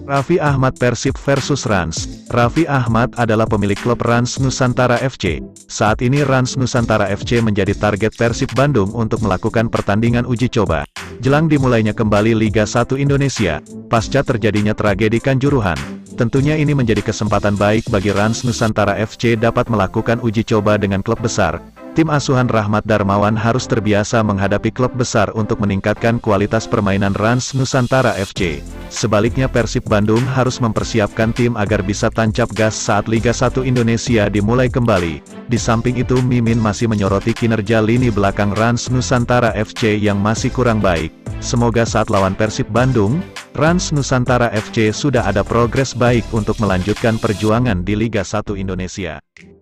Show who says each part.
Speaker 1: Raffi Ahmad Persib versus Rans. Raffi Ahmad adalah pemilik klub Rans Nusantara FC. Saat ini Rans Nusantara FC menjadi target Persib Bandung untuk melakukan pertandingan uji coba. Jelang dimulainya kembali Liga 1 Indonesia, pasca terjadinya tragedi Kanjuruhan. Tentunya ini menjadi kesempatan baik bagi Rans Nusantara FC dapat melakukan uji coba dengan klub besar. Tim asuhan Rahmat Darmawan harus terbiasa menghadapi klub besar untuk meningkatkan kualitas permainan Rans Nusantara FC. Sebaliknya Persib Bandung harus mempersiapkan tim agar bisa tancap gas saat Liga 1 Indonesia dimulai kembali. Di samping itu Mimin masih menyoroti kinerja lini belakang Rans Nusantara FC yang masih kurang baik. Semoga saat lawan Persib Bandung, Rans Nusantara FC sudah ada progres baik untuk melanjutkan perjuangan di Liga 1 Indonesia.